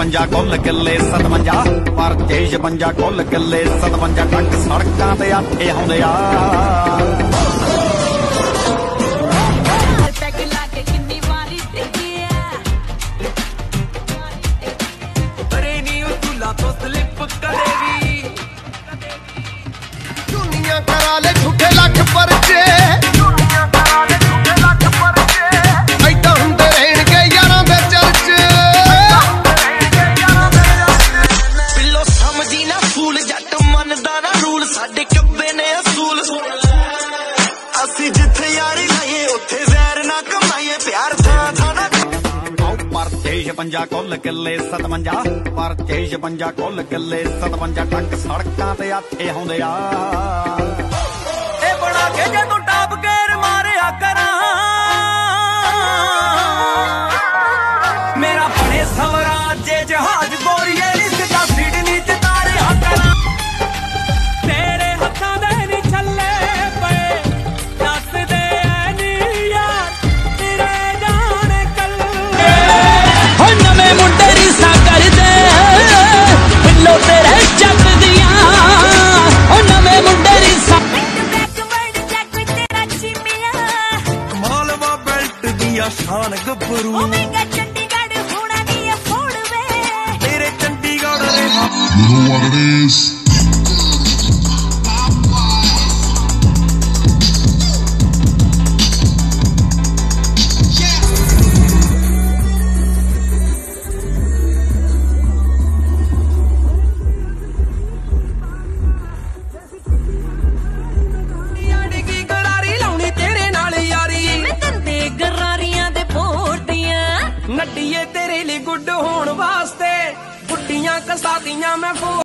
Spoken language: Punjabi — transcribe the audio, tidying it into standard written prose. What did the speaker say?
56 ਕੁੱਲ ਕਿੱਲੇ 57 ਪਰਚੇ 56 ਕੁੱਲ ਕਿੱਲੇ 57 ਟੱਕ ਸੜਕਾਂ ਤੇ ਆਥੇ ਆਉਂਦੇ ਆ। ਦੁਨੀਆ ਕਰਾ ਲੈ ਝੂਠੇ ਲੱਖ ਪਰਚੇ, ਐਦਾਂ ਹੁੰਦੇ ਰਹਿਣਗੇ ਯਾਰਾਂ ਦੇ ਚਰਚੇ। ਪਿੱਲੋ ਸਮਝੀ ਨਾ ਫੂਲ, ਜੱਟ ਮੰਨਦਾ ਨਾ ਰੂਲ, ਸਾਡੇ ਕੱਬੇ ਨੇ ਅਸੂਲ। ਅਸੀਂ ਜਿੱਥੇ ਯਾਰੀ ਲਾਈਏ ਉੱਥੇ ਜ਼ਹਿਰ ਨਾ ਕਮਾਈਏ, ਪਿਆਰ ਥਾਂ ਥਾਂ ਨਾ। ਪਰਚੇ 56 ਕੁੱਲ ਕਿੱਲੇ 57 ਪਰਚੇ 56 ਕੁੱਲ ਕਿੱਲੇ 57 ਟੱਕ ਸੜਕਾਂ ਤੇ ਆਥੇ ਆਉਂਦੇ ਆ। ਇਹ ਬਣਾ ਕੇ ਜਦੋਂ ਟਾਪ ਗੇਰ ਮਾਰਿਆ ਕਰਾਂ, ਮੇਰਾ ਬਣੇ ਸਵਰਾਜੇ ਜਹਾਜ਼ ਗੋਰੀਏ ਰਿਸ਼ਤਾ ਸਿਡਨੀ ਚ ਤਾਰਿਆ ਕਰਾਂ। ਤੇਰੇ ਹੱਥਾਂ ਦੇ ਨੀ ਛੱਲੇ ਪਏ, ਦੱਸਦੇ ਐ ਨੀ ਯਾਰ ਤੇਰੇ ਜਾਣੇ ਕੱਲੇ। ਹੋ ਨਵੇਂ ਮੁੰਡੇ ਰੀਸਾਂ ਕਰਦੇ, ਪਿੱਲੋ ਤੇਰੇ ਚੱਕਦੀਆਂ। ਹੋ ਨਵੇਂ ਮੁੰਡੇ ਰੀਸਾਂ ਮਾਲਵਾ ਬੈਲਟ ਦੀਆਂ ਸ਼ਾਨ ਗੱਭਰੂ, ਚੰਡੀਗੜ੍ਹ ਹੋਣਾ ਨੀ ਅਫੋਰਡ ਵੇ ਤੇਰੇ ਚੰਡੀਗੜ੍ਹ ਦੇ। You know what it is? ਅੜਗੀ ਗਰਾਰੀ ਲਾਉਣੀ ਤੇਰੇ ਨਾਲ ਯਾਰੀ, ਮੈਂ ਤੰਦੇ ਗਰਾਰੀਆਂ ਦੇ ਪੋਟੀਆਂ। ਨੱਡੀਏ ਤੇਰੇ ਲਈ ਗੁੱਡ ਹੋਣ ਵਾਸਤੇ, ਗੁੱਡੀਆਂ ਕਸਾਦੀਆਂ ਮੈਂ